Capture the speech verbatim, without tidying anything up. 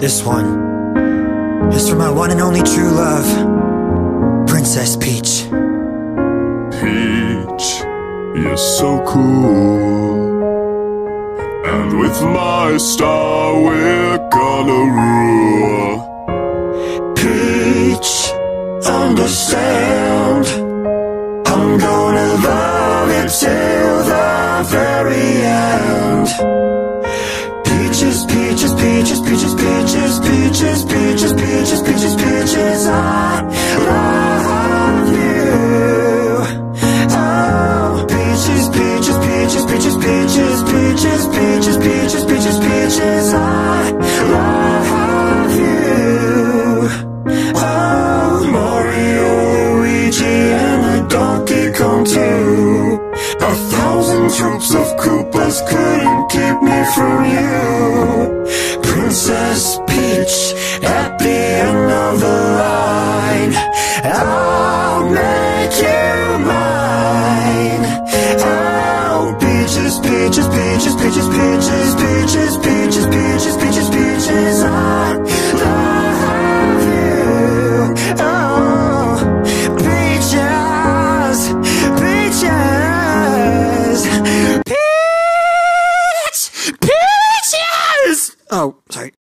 This one is for my one and only true love, Princess Peach. Peach, you're so cool, and with my star we're gonna rule. Peach, understand, I'm gonna love you till the very end. Peaches, peaches, peaches, peaches, peaches, peaches, peaches, peaches, peaches, peaches, I love you. Oh, peaches, peaches, peaches, peaches, peaches, peaches, peaches, peaches, peaches, peaches, I love you. Oh, Mario, Luigi, and a Donkey Kong too. A thousand troops of Koopas couldn't keep me from you. Princess Peach, at the end of the line, I'll make you mine. Oh, peaches, peaches, peaches, peaches, peaches, peaches, peaches, peaches, peaches, peaches, I love you. Oh, peaches, peaches, peach, peaches. Oh, sorry.